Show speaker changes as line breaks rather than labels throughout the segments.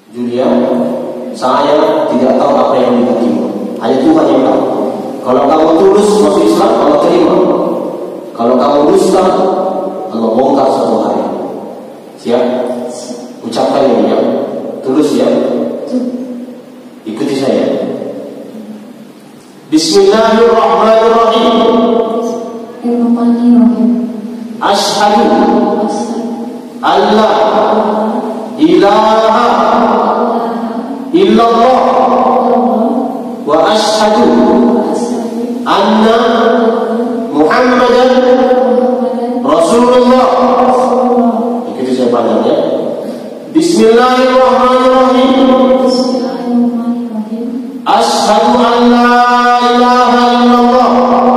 Dunia, saya tidak tahu apa yang diterima. Hanya Tuhan yang tahu. Kalau kamu tulus masuk Islam, Allah terima. Kalau kamu dusta, Allah bongkar satu hari. Siap? Ucapkan ini ya. Tulus ya. Ikuti saya. Bismillahirrahmanirrahim. Asyhadu alla ilaha illallah wa asyhadu anna Muhammadan Rasulullah. Ikuti saya panjangnya. Bismillahirrahmanirrahim. Asyhadu an la ilaha illallah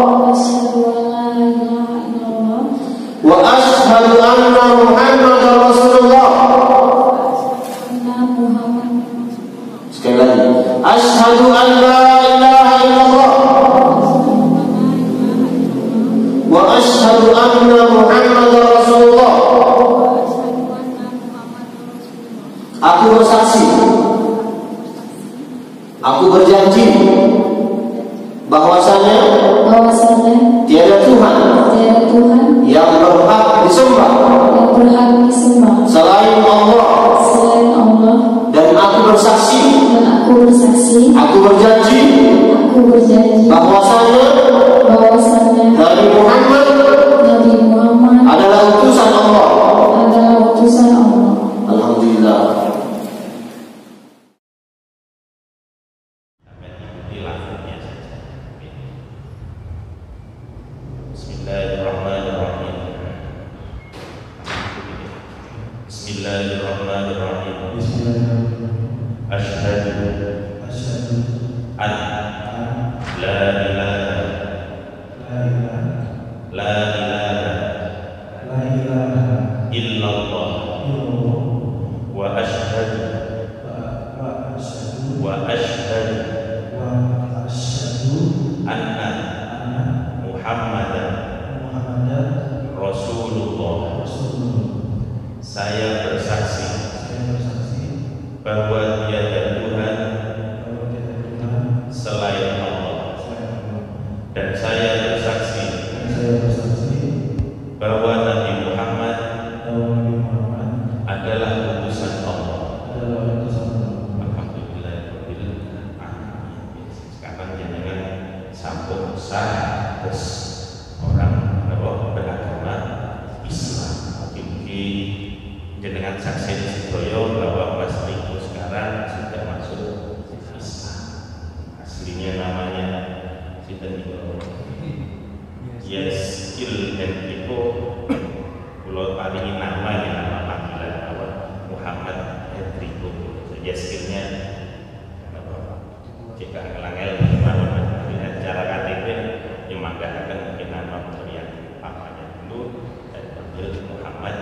wa asyhadu anna Muhammadan Rasulullah. Sekali lagi. Asyhadu an la ilaha illallah wa asyhadu anna Muhammadan Rasulullah. Aku bersaksi, aku berjanji bahwasanya tiada Tuhan yang berhak disembah selain Allah, dan aku bersaksi, aku berjanji bahwasanya Nabi Muhammad adalah utusan Allah. Alhamdulillah.
Bismillahirrahmanirrahim. Bismillahirrahmanirrahim. Asyhadu an la ilaha illallah wa asyhadu anna Muhammadan Rasulullah. Saya bersaksi bahwa tiada Tuhan selain Allah, dan saya bersaksi bahwa Nabi Muhammad adalah utusan Allah. Alhamdulillah. Sekarang jangan sambung sah terus orang beragama Islam. Mungkin jenengan saksi di Sidoyo bahwa Mas Riko sekarang sudah masuk Islam. Aslinya namanya Yes Il Iko. Pulau paling namanya nama panggilan awal Muhammad Hendriko. Yes-nya jika ngelangel cara KTP yang menggunakan mungkin nama pemberian papanya dulu dan panggil Muhammad.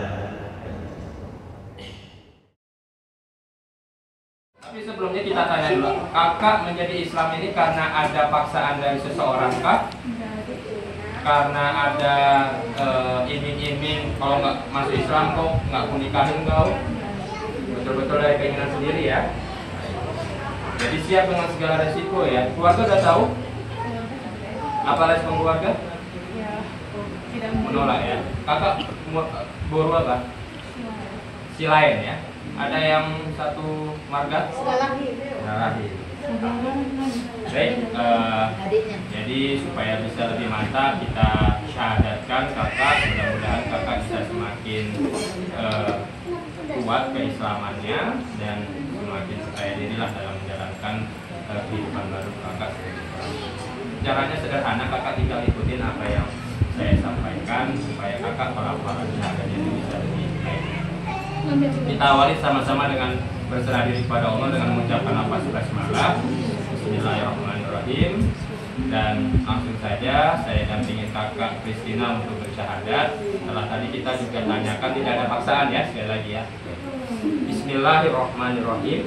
Tapi sebelumnya kita tanya dulu, kakak menjadi Islam ini karena ada paksaan dari seseorang kah? Karena ada iming-iming kalau nggak masuk Islam kok nggak mau nikahin kau? Betul-betul dari keinginan sendiri ya. Jadi siap dengan segala resiko ya. Keluarga udah tahu? Apa respon keluarga?
Tidak
menolak ya. Kakak boru apa? Si lain ya. Ada yang satu marga? Rahim. Baik, jadi supaya bisa lebih mantap kita syahadatkan kakak. Mudah-mudahan kakak bisa semakin kuat keislamannya dan semakin percaya dirilah dalam menjalankan kehidupan baru kakak. Caranya sederhana, kakak tinggal ikutin apa yang saya sampaikan supaya kakak pelafalan syahadahnya itu bisa lebih baik. Kita awali sama-sama dengan berserah diri kepada Allah dengan mengucapkan lafaz basmalah. Bismillahirrahmanirrahim. Dan langsung saja saya dampingi kakak Kristina untuk bersyahadat. Setelah tadi kita juga tanyakan, tidak ada paksaan ya, sekali lagi ya. Bismillahirrahmanirrahim.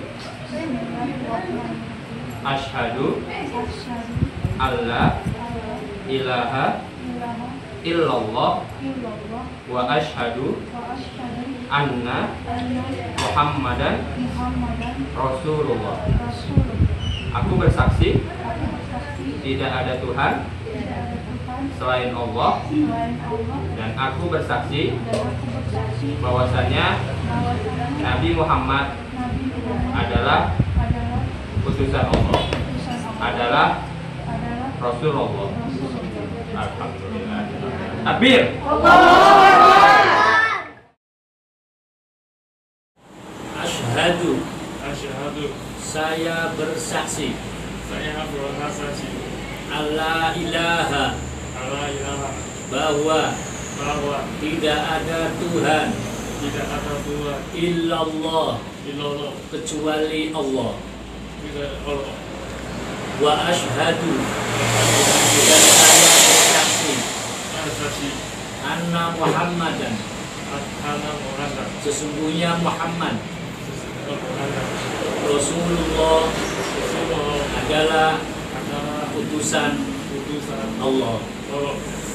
Asyhadu alla ilaha illallah wa asyhadu anna
anna
Muhammadan
Muhammadan
Rasulullah.
Rasulullah.
Aku bersaksi
Aku bersaksi
tidak ada Tuhan
tidak ada Tuhan
selain Allah,
selain Allah,
dan aku bersaksi
dan aku bersaksi
bahwasanya
bahwasanya
Nabi Muhammad
Nabi Muhammad
adalah
adalah
utusan Allah,
utusan Allah,
adalah
adalah
Rasulullah.
Rasulullah.
Alhamdulillah. Takbir.
Asyhadu,
Asyhadu,
saya bersaksi
saya bersaksi
alla ilaha,
alla ilaha
bahwa
bahwa
tidak ada Tuhan
tidak ada Tuhan
illallah,
illallah
kecuali Allah.
tidak Allah.
Wa asyhadu, dan saya bersaksi
Bersaksi
anna Muhammadan,
Anna Muhammad
sesungguhnya Muhammad
Muhammad
Rasulullah
Rasulullah
adalah
adalah
utusan
utusan
Allah.
Allah.